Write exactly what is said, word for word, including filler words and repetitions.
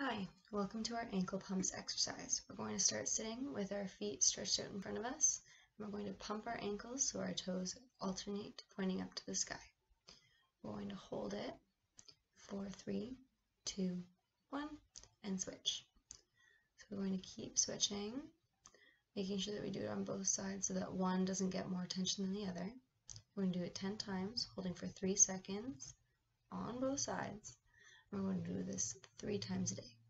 Hi, welcome to our ankle pumps exercise. We're going to start sitting with our feet stretched out in front of us, and we're going to pump our ankles so our toes alternate, pointing up to the sky. We're going to hold it for three, two, one, and switch. So we're going to keep switching, making sure that we do it on both sides so that one doesn't get more tension than the other. We're going to do it ten times, holding for three seconds on both sides. We're going to do this three times a day.